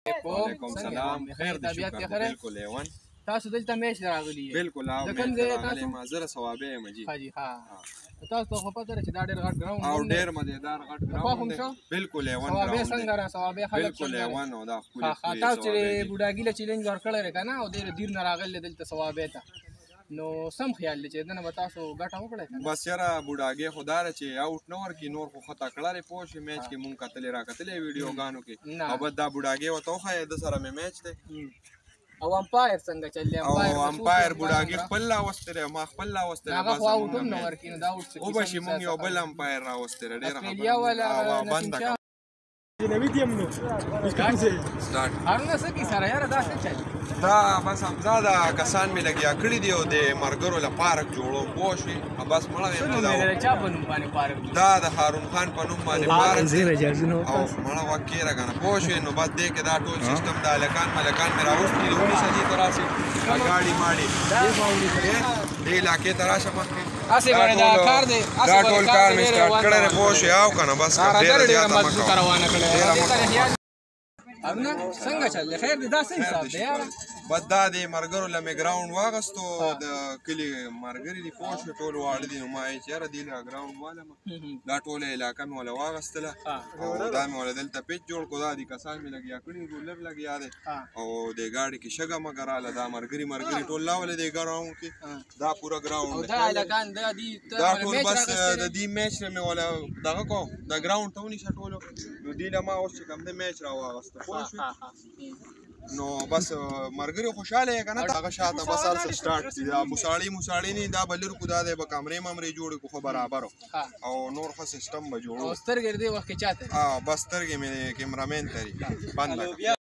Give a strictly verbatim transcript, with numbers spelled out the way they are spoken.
وعلیکم سلام. خیر دی شکر بالکل ایوان. تاسو دلته میش راغلی یې؟ بالکل او کوم ځای تاسو؟ ما زره ثوابه یم جی. ها جی ها. تاسو خو پته لرئ چې دا ډېر غټ ګراوند او ډېر مزیدار غټ ګراوند دی. بالکل ایوان ګراوند. ثوابه څنګه را ثوابه خلک بالکل ایوان او دا خپل. ها تاسو چې بوډاګی له چیلنج ورکړی کنه او ډېر دیر نه راغلی دلته ثوابه ته. نو سم خیال دی چې دنه به تاسو ګټه وکړئ. بس یاره بوډاګي خدای چې اوټ نه ورکي نور خو خطا کړی پوه شي میچ کې مونږ کتلې را کتلې ویډیوګانو کې او بس دا بوډاګي ورته وښایه د سره مې میچ دی. او امپایر څنګه چللی؟ او امپایر بوډاګي خپل راوستی دی ما خپل راوستی دی. هغه خو اوټ هم نه ورکي نو دا اوټ څه وبشي مونږ یو بل امپایر راوستی دی ډېره استرالیا والا بنده جنوي دیم نو سٹارټ هرونه څه کی سره یاره دا څه چل دا بس همزه دا کسان مې لګیا کړي دي او د مرګرو له پارک جوړو پوه شوې بس مړه څه چا په نوم باندې پارک دا د هارون خان په نوم باندې پارک او مړه وکیره کنه پوه شوې نو بس دې کې دا ټول سیستم د هلکان ملکان مې راوستي دي ونیسه دې ته راسې ګاډي ماډي دې علاقې ته راشه مخکې دا ټول کار مې سټارټ کړی دی پوه شوې او که نه بس ډېره زیاته مه کوه. ارونه څنګه چل خیر دی دا څه حساب دی یاره؟ بس دا د مرګرو له مې ګراوند واغستو د کلي مرګري دي پوه شوې ټول واړه دي نو ما یې چې یاره دې له ګراوند والمه دا ټوله علاقه مې وله واغستله او دا مې وله دلته پیچ جوړ کړو دا دي کسان مې لګیا کړي رولر لګیا دی او دې ګاډي کې شګه مګه راله دا مرګري مرګري ټول راولې دې ګراوند کې دا پوره ګراوند دا هلکان دا دي دا ټول بس د دې میچ نه مې وله دغه کو د ګراوند ته ونیسه ټولو نو دې له ما اوس چې کوم دی میچ راواغسته پوه شوې نو بس مرګري خوشاله یې که نه هغه شاته بس هر څه سټارټ دي دا مساړي مساړي نه دا به لرې کړو دا دی به کمرې ممرې جوړې کړو خو برابر او نور ښه سیسټم به جوړو سترګې دې وخت کې چاته بس سترګې مې کیمرامین تري بند